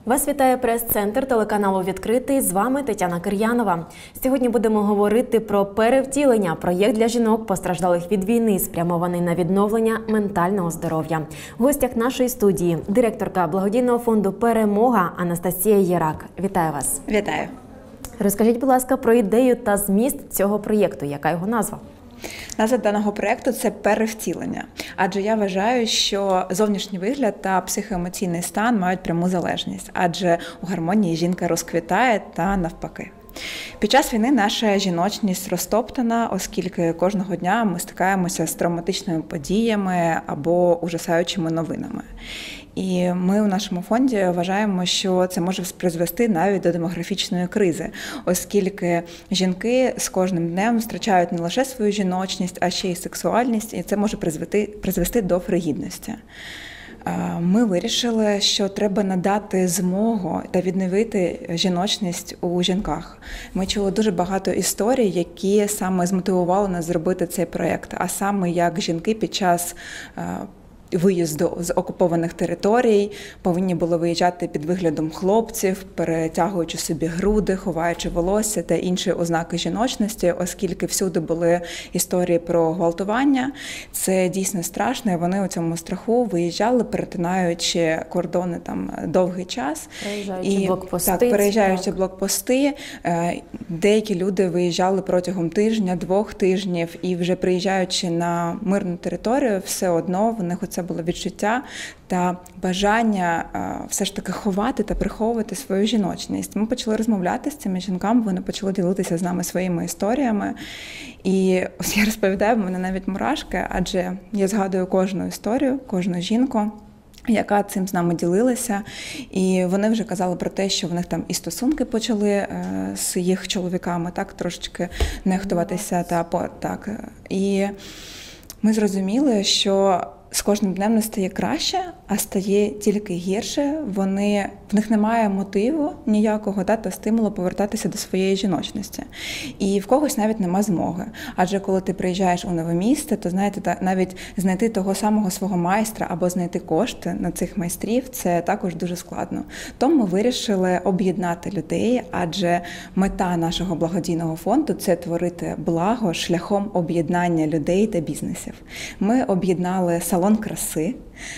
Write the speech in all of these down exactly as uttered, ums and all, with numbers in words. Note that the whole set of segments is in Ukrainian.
Вас вітає прес-центр телеканалу «Відкритий». З вами Тетяна Кир'янова. Сьогодні будемо говорити про перевтілення. Проєкт для жінок, постраждалих від війни, спрямований на відновлення ментального здоров'я. В гостях нашої студії директорка благодійного фонду «Перемога» Анастасія Єрак. Вітаю вас. Вітаю. Розкажіть, будь ласка, про ідею та зміст цього проєкту. Яка його назва? Назва даного проєкту – це перевтілення. Адже я вважаю, що зовнішній вигляд та психоемоційний стан мають пряму залежність. Адже у гармонії жінка розквітає та навпаки. Під час війни наша жіночність розтоптана, оскільки кожного дня ми стикаємося з травматичними подіями або ужасаючими новинами. І ми у нашому фонді вважаємо, що це може призвести навіть до демографічної кризи, оскільки жінки з кожним днем втрачають не лише свою жіночність, а ще й сексуальність, і це може призвести, призвести до фригідності. Ми вирішили, що треба надати змогу та відновити жіночність у жінках. Ми чули дуже багато історій, які саме змотивували нас зробити цей проєкт, а саме як жінки під час виїзду з окупованих територій повинні були виїжджати під виглядом хлопців, перетягуючи собі груди, ховаючи волосся та інші ознаки жіночності, оскільки всюди були історії про гвалтування. Це дійсно страшно, і вони у цьому страху виїжджали, перетинаючи кордони там довгий час. Переїжджаючи і, блокпости. Так, переїжджаючи так. блокпости. Деякі люди виїжджали протягом тижня, двох тижнів, і вже приїжджаючи на мирну територію, все одно в них це було відчуття та бажання все ж таки ховати та приховувати свою жіночність. Ми почали розмовляти з цими жінками, вони почали ділитися з нами своїми історіями. І ось я розповідаю, в мене навіть мурашки, адже я згадую кожну історію, кожну жінку, яка цим з нами ділилася. І вони вже казали про те, що в них там і стосунки почали з їх чоловіками, так, трошечки нехтуватися. Та, так. І ми зрозуміли, що з кожним днем не стає краще, а стає тільки гірше. Вони, в них немає мотиву ніякого да, та стимулу повертатися до своєї жіночності. І в когось навіть нема змоги. Адже коли ти приїжджаєш у нове місце, то знаєте, навіть знайти того самого свого майстра або знайти кошти на цих майстрів – це також дуже складно. Тому ми вирішили об'єднати людей, адже мета нашого благодійного фонду – це творити благо шляхом об'єднання людей та бізнесів. Ми об'єднали салон краси,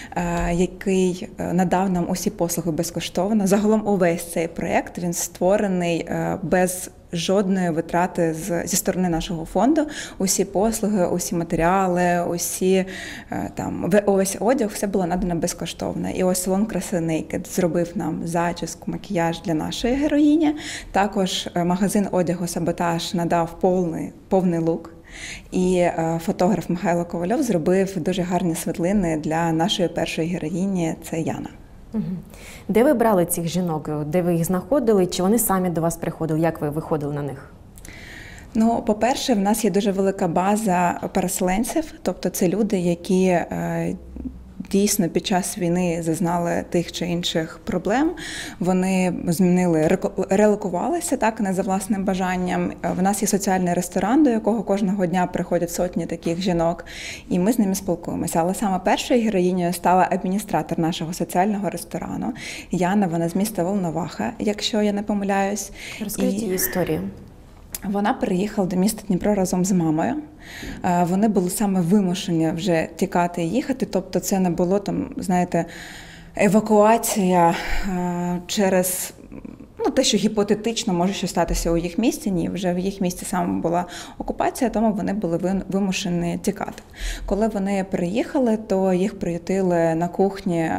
який надав нам усі послуги безкоштовно. Загалом увесь цей проєкт, він створений без жодної витрати з, зі сторони нашого фонду. Усі послуги, усі матеріали, усі там, увесь одяг, все було надано безкоштовно. І ось салон краси Naked зробив нам зачіску, макіяж для нашої героїні. Також магазин одягу «Саботаж» надав повний, повний лук. І фотограф Михайло Ковальов зробив дуже гарні світлини для нашої першої героїні – це Яна. Угу. Де ви брали цих жінок? Де ви їх знаходили? Чи вони самі до вас приходили? Як ви виходили на них? Ну, по-перше, в нас є дуже велика база переселенців, тобто це люди, які е, дійсно під час війни зазнали тих чи інших проблем. Вони змінили, релокувалися так, не за власним бажанням. В нас є соціальний ресторан, до якого кожного дня приходять сотні таких жінок, і ми з ними спілкуємося. Але саме першою героїнею стала адміністратор нашого соціального ресторану. Яна, вона з міста Волноваха, якщо я не помиляюсь. Розкажіть її історію. Вона переїхала до міста Дніпро разом з мамою. Вони були саме вимушені вже тікати і їхати, тобто це не було там, знаєте, евакуація через ну, те, що гіпотетично може щось статися у їх місті. Ні, вже в їх місті саме була окупація, тому вони були вимушені тікати. Коли вони приїхали, то їх приютили на кухні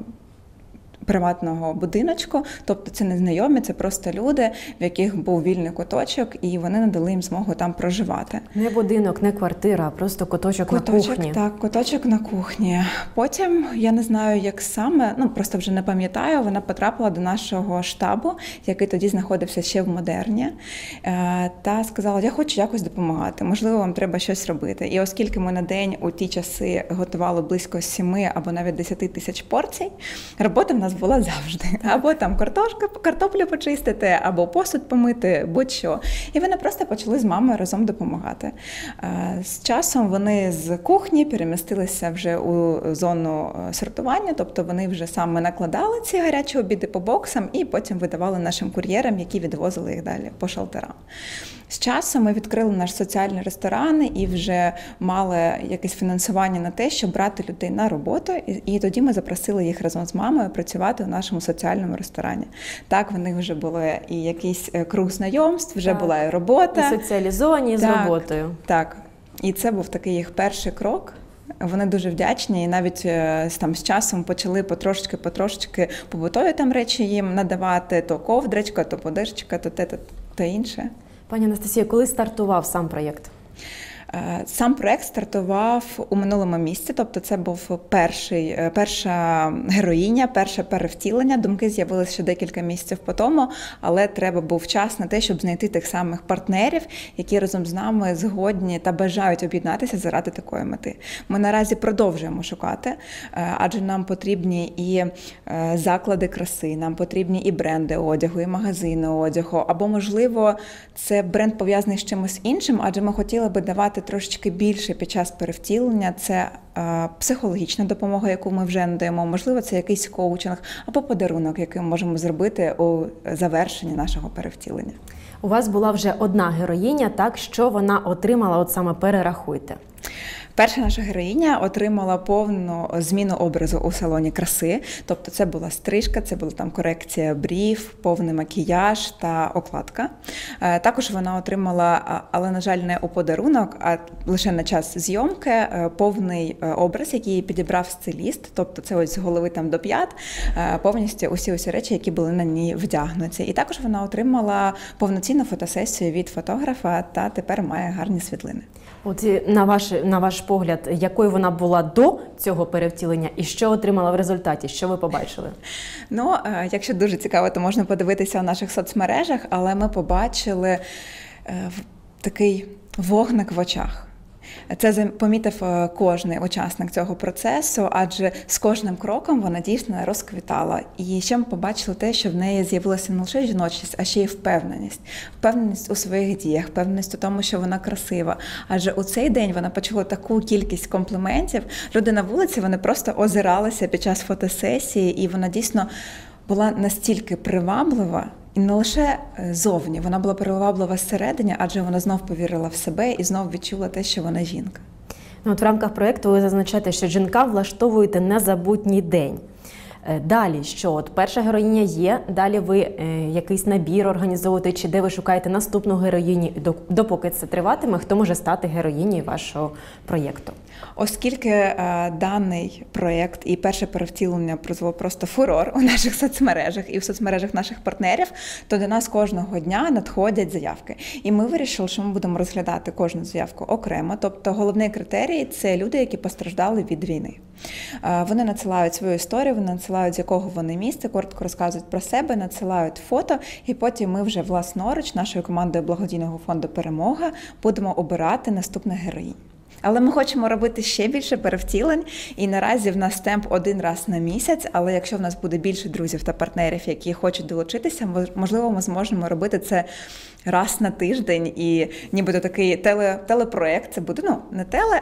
приватного будиночку, тобто це не знайомі, це просто люди, в яких був вільний куточок, і вони надали їм змогу там проживати. Не будинок, не квартира, а просто куточок, куточок на кухні. Так, куточок на кухні. Потім, я не знаю, як саме, ну просто вже не пам'ятаю, вона потрапила до нашого штабу, який тоді знаходився ще в Модерні, та сказала, я хочу якось допомагати, можливо, вам треба щось робити. І оскільки ми на день у ті часи готували близько сіми або навіть десяти тисяч порцій, роботи в нас була завжди. Або там картошка, картоплю почистити, або посуд помити, будь-що. І вони просто почали з мамою разом допомагати. З часом вони з кухні перемістилися вже у зону сортування, тобто вони вже саме накладали ці гарячі обіди по боксам і потім видавали нашим кур'єрам, які відвозили їх далі по шелтерам. З часом ми відкрили наш соціальний ресторан і вже мали якесь фінансування на те, щоб брати людей на роботу, і, і тоді ми запросили їх разом з мамою працювати у нашому соціальному ресторані. Так, в них вже було і якийсь круг знайомств, вже так. була і робота. І соціалізовані з так, роботою. Так, і це був такий їх перший крок. Вони дуже вдячні і навіть там з часом почали потрошечки-потрошечки побутові там речі їм надавати, то ковдрочка, то подушечка, то те, то, то інше. Пані Анастасія, коли стартував сам проєкт? Сам проєкт стартував у минулому місці, тобто це був перший, перша героїня, перше перевтілення. Думки з'явилися ще декілька місяців по тому, але треба був час на те, щоб знайти тих самих партнерів, які разом з нами згодні та бажають об'єднатися заради такої мети. Ми наразі продовжуємо шукати, адже нам потрібні і заклади краси, нам потрібні і бренди одягу, і магазини одягу, або, можливо, це бренд пов'язаний з чимось іншим, адже ми хотіли би давати трошечки більше під час перевтілення. Це е, психологічна допомога, яку ми вже надаємо, можливо, це якийсь коучинг або подарунок, який ми можемо зробити у завершенні нашого перевтілення. У вас була вже одна героїня, так, що вона отримала, от саме перерахуйте. Перша наша героїня отримала повну зміну образу у салоні краси, тобто це була стрижка, це була там корекція брів, повний макіяж та окладка. Також вона отримала, але, на жаль, не у подарунок, а лише на час зйомки, повний образ, який підібрав стиліст, тобто це ось з голови там до п'ят, повністю усі-усі речі, які були на ній вдягнуті. І також вона отримала повноцінну фотосесію від фотографа та тепер має гарні світлини. От на ваш, на ваш погляд, якою вона була до цього перевтілення і що отримала в результаті? Що ви побачили? Ну, якщо дуже цікаво, то можна подивитися у наших соцмережах, але ми побачили такий вогник в очах. Це помітив кожний учасник цього процесу, адже з кожним кроком вона дійсно розквітала. І ще ми побачили те, що в неї з'явилася не лише жіночність, а ще й впевненість. Впевненість у своїх діях, впевненість у тому, що вона красива. Адже у цей день вона почула таку кількість компліментів. Люди на вулиці, вони просто озиралися під час фотосесії, і вона дійсно була настільки приваблива, і не лише зовні, вона була приваблива зсередини, адже вона знов повірила в себе і знов відчула те, що вона жінка. Ну, от в рамках проєкту ви зазначаєте, що жінкам влаштовуєте незабутній день. Далі що? От перша героїня є, далі ви е, якийсь набір організовуєте, чи де ви шукаєте наступну героїню, допоки це триватиме, хто може стати героїнею вашого проєкту? Оскільки е, даний проєкт і перше перевтілення призвело просто фурор у наших соцмережах і в соцмережах наших партнерів, то до нас кожного дня надходять заявки. І ми вирішили, що ми будемо розглядати кожну заявку окремо. Тобто головний критерій – це люди, які постраждали від війни. Е, вони надсилають свою історію, вони надсилають, з якого вони місця, коротко розказують про себе, надсилають фото, і потім ми вже власноруч нашою командою благодійного фонду «Перемога» будемо обирати наступних героїнь. Але ми хочемо робити ще більше перевтілень, і наразі в нас темп один раз на місяць, але якщо в нас буде більше друзів та партнерів, які хочуть долучитися, можливо, ми зможемо робити це раз на тиждень, і нібито такий теле, телепроект, це буде, ну, не теле,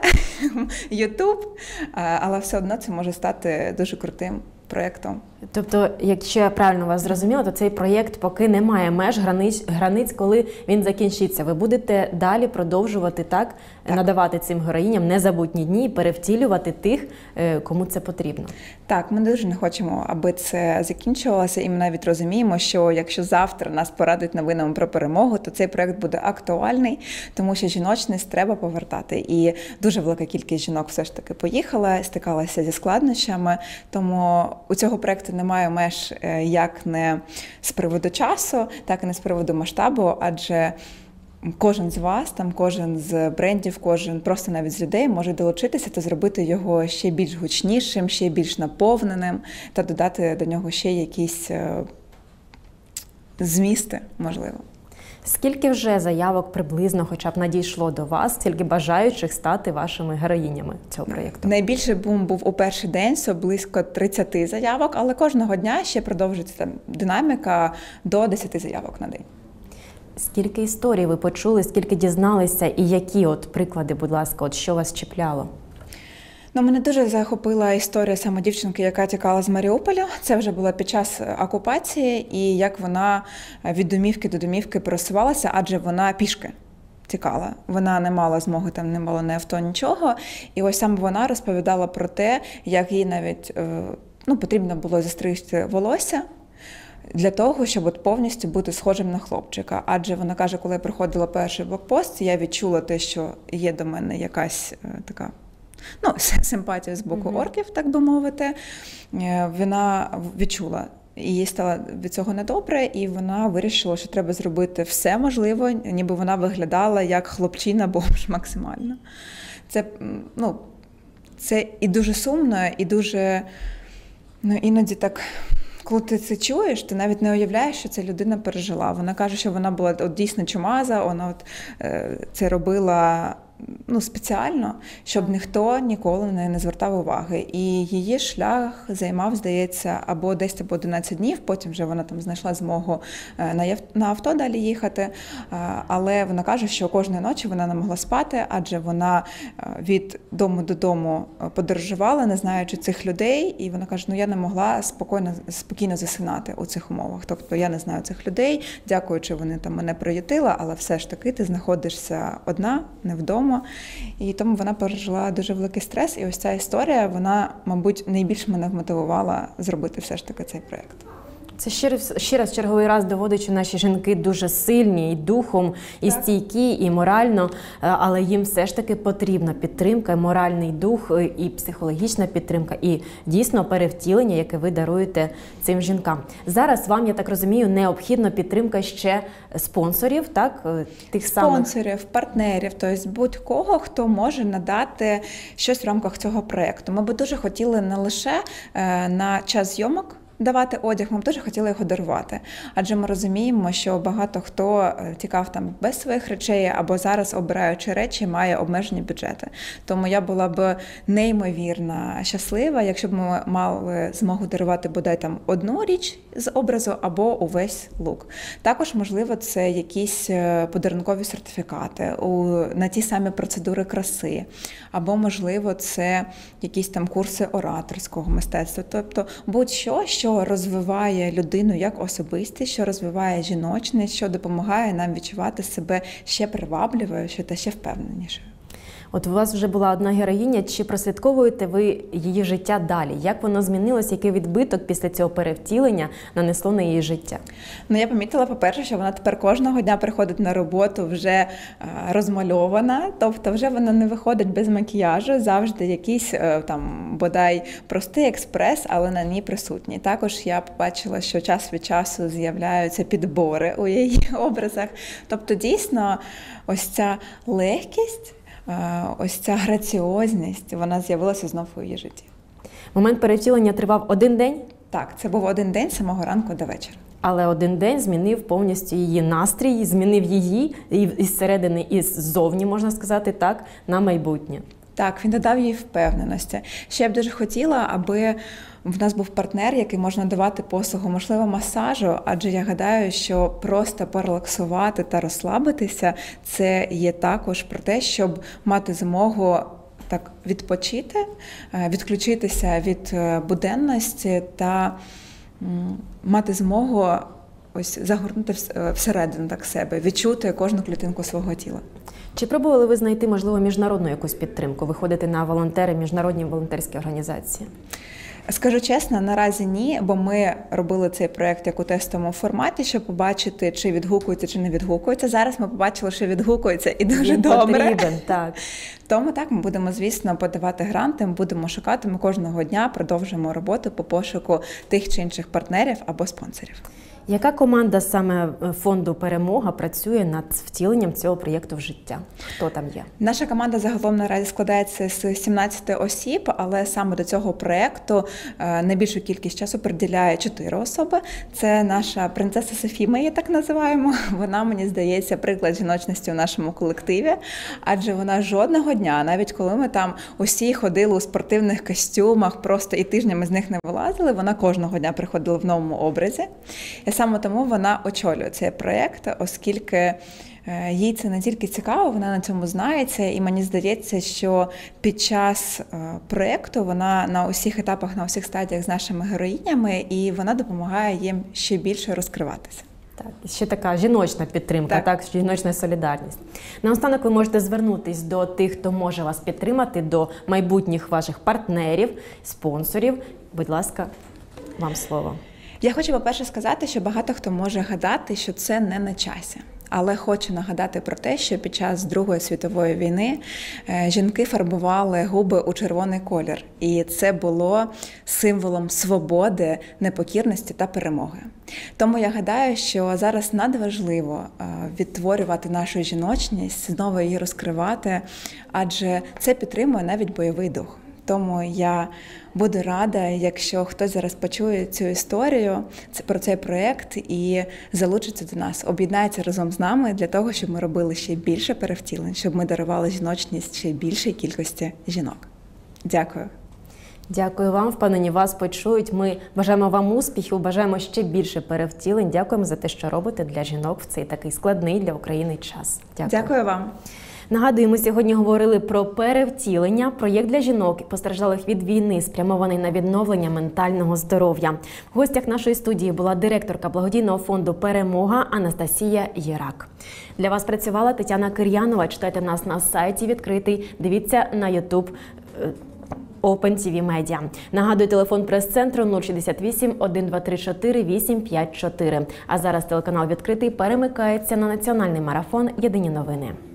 Ютуб, але все одно це може стати дуже крутим проєктом. Тобто, якщо я правильно вас зрозуміла, то цей проєкт поки не має меж, границь, границь, коли він закінчиться. Ви будете далі продовжувати так, так надавати цим героїням незабутні дні і перевтілювати тих, кому це потрібно. Так, ми дуже не хочемо, аби це закінчувалося, і ми навіть розуміємо, що якщо завтра нас порадують новинами про перемогу, то цей проєкт буде актуальний, тому що жіночність треба повертати. І дуже велика кількість жінок все ж таки поїхала, стикалася зі складнощами, тому у цього проєкту немає меж як не з приводу часу, так і не з приводу масштабу, адже кожен з вас, там кожен з брендів, кожен просто навіть з людей може долучитися та зробити його ще більш гучнішим, ще більш наповненим та додати до нього ще якісь змісти, можливо. Скільки вже заявок приблизно хоча б надійшло до вас, скільки бажаючих стати вашими героїнями цього проєкту? Найбільший бум був у перший день, це близько тридцять заявок, але кожного дня ще продовжується там динаміка до десять заявок на день. Скільки історій ви почули, скільки дізналися і які от приклади, будь ласка, от що вас чіпляло? Ну, мене дуже захопила історія саме дівчинки, яка тікала з Маріуполя. Це вже було під час окупації, і як вона від домівки до домівки пересувалася, адже вона пішки тікала. Вона не мала змоги, там не мала ні авто, нічого. І ось саме вона розповідала про те, як їй навіть ну, потрібно було застригти волосся для того, щоб от повністю бути схожим на хлопчика. Адже вона каже, коли я проходила перший блокпост, я відчула те, що є до мене якась така ну, симпатія з боку mm-hmm. орків, так би мовити. Вона відчула, і їй стало від цього недобре, і вона вирішила, що треба зробити все можливе, ніби вона виглядала як хлопчина-бомж максимально. Це, ну, це і дуже сумно, і дуже, ну, іноді так, коли ти це чуєш, ти навіть не уявляєш, що ця людина пережила. Вона каже, що вона була от, дійсно чумаза, вона от, е, це робила ну, спеціально, щоб ніхто ніколи не, не звертав уваги. І її шлях займав, здається, або десь або одинадцять днів, потім вже вона там знайшла змогу на, на авто далі їхати. Але вона каже, що кожної ночі вона не могла спати, адже вона від дому до дому подорожувала, не знаючи цих людей. І вона каже, ну я не могла спокійно, спокійно засинати у цих умовах. Тобто я не знаю цих людей, дякуючи, вони там мене приютили, але все ж таки ти знаходишся одна, не вдома. І тому вона пережила дуже великий стрес. І ось ця історія, вона, мабуть, найбільше мене вмотивувала зробити все ж таки цей проєкт. Це ще раз, ще раз черговий раз доводить, що наші жінки дуже сильні і духом, і так. стійкі, і морально, але їм все ж таки потрібна підтримка, моральний дух, і психологічна підтримка, і дійсно перевтілення, яке ви даруєте цим жінкам. Зараз вам, я так розумію, необхідна підтримка ще спонсорів, так? Тих самих... Спонсорів, партнерів, тобто будь-кого, хто може надати щось в рамках цього проєкту. Ми би дуже хотіли не лише на час зйомок давати одяг, ми б дуже хотіли його дарувати. Адже ми розуміємо, що багато хто тікав там без своїх речей або зараз, обираючи речі, має обмежені бюджети. Тому я була б неймовірно щаслива, якщо б ми мали змогу дарувати бодай там одну річ з образу або увесь лук. Також, можливо, це якісь подарункові сертифікати у, на ті самі процедури краси. Або, можливо, це якісь там курси ораторського мистецтва. Тобто будь-що, що що розвиває людину як особистість, що розвиває жіночність, що допомагає нам відчувати себе ще привабливою та ще впевненішою. От у вас вже була одна героїня, чи прослідковуєте ви її життя далі? Як воно змінилось, який відбиток після цього перевтілення нанесло на її життя? Ну, я помітила, по-перше, що вона тепер кожного дня приходить на роботу вже розмальована, тобто вже вона не виходить без макіяжу, завжди якийсь там, бодай простий експрес, але на ній присутній. Також я побачила, що час від часу з'являються підбори у її образах. Тобто, дійсно, ось ця легкість, ось ця граціозність, вона з'явилася знову у її житті. Момент перевтілення тривав один день? Так, це був один день з самого ранку до вечора. Але один день змінив повністю її настрій, змінив її і зсередини, і ззовні, можна сказати так, на майбутнє. Так, він додав їй впевненості. Ще я б дуже хотіла, аби в нас був партнер, який можна давати послугу, можливо, масажу, адже я гадаю, що просто порелаксувати та розслабитися – це є також про те, щоб мати змогу так відпочити, відключитися від буденності та мати змогу ось загорнути всередину так себе, відчути кожну клітинку свого тіла. Чи пробували ви знайти, можливо, міжнародну якусь підтримку, виходити на волонтери, міжнародні волонтерські організації? Скажу чесно, наразі ні, бо ми робили цей проєкт як у тестовому форматі, щоб побачити, чи відгукується, чи не відгукується. Зараз ми побачили, що відгукується і дуже Він добре. Потрібен, так. Тому так, ми будемо, звісно, подавати гранти, ми будемо шукати, ми кожного дня продовжуємо роботу по пошуку тих чи інших партнерів або спонсорів. Яка команда саме фонду «Перемога» працює над втіленням цього проєкту в життя? Хто там є? Наша команда загалом наразі складається з сімнадцяти осіб, але саме до цього проєкту найбільшу кількість часу приділяє чотири особи. Це наша принцеса Софі, ми її так називаємо. Вона, мені здається, приклад жіночності у нашому колективі, адже вона жодного дня, навіть коли ми там усі ходили у спортивних костюмах, просто і тижнями з них не вилазили, вона кожного дня приходила в новому образі. І саме тому вона очолює цей проєкт, оскільки їй це не тільки цікаво, вона на цьому знається, і мені здається, що під час проєкту вона на усіх етапах, на усіх стадіях з нашими героїнями, і вона допомагає їм ще більше розкриватися. Так, і ще така жіночна підтримка, так. Так, так, жіночна солідарність. Наостанок ви можете звернутись до тих, хто може вас підтримати, до майбутніх ваших партнерів, спонсорів. Будь ласка, вам слово. Я хочу, по-перше, сказати, що багато хто може гадати, що це не на часі. Але хочу нагадати про те, що під час Другої світової війни жінки фарбували губи у червоний колір. І це було символом свободи, непокірності та перемоги. Тому я гадаю, що зараз надважливо відтворювати нашу жіночність, знову її розкривати, адже це підтримує навіть бойовий дух. Тому я буду рада, якщо хтось зараз почує цю історію про цей проєкт і залучиться до нас, об'єднається разом з нами для того, щоб ми робили ще більше перевтілень, щоб ми дарували жіночність ще більшій кількості жінок. Дякую. Дякую вам, впевнені, вас почують. Ми бажаємо вам успіхів, бажаємо ще більше перевтілень. Дякуємо за те, що робите для жінок в цей такий складний для України час. Дякую. Дякую вам. Нагадую, ми сьогодні говорили про перевтілення, проєкт для жінок, постраждалих від війни, спрямований на відновлення ментального здоров'я. В гостях нашої студії була директорка благодійного фонду «Перемога» Анастасія Єрак. Для вас працювала Тетяна Кир'янова. Читайте нас на сайті «Відкритий», дивіться на ютуб Open ті ві Media. Нагадую, телефон прес-центру нуль шістдесят вісім, один два три чотири, вісім п'ять чотири. А зараз телеканал «Відкритий» перемикається на національний марафон «Єдині новини».